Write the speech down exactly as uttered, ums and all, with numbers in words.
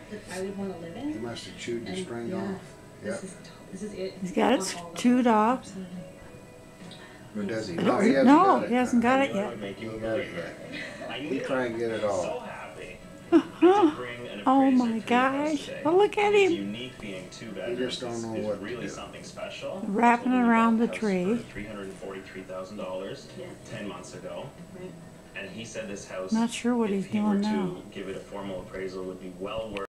that I would want to live in. He must have chewed the And, string yeah, off. This Yep. is this is it. He's got it chewed off. Or does he? I No, don't- he hasn't no, got it. he hasn't got it He yet. ain't got it yet. He try and get it all. Uh-huh. Oh my gosh. Well, look at him. He just don't know what to do. Wrapping it around the tree. three hundred forty-three thousand dollars ten months ago. Right. And he said this house, Not sure what if he's he were doing to now. give it a formal appraisal, would be well worth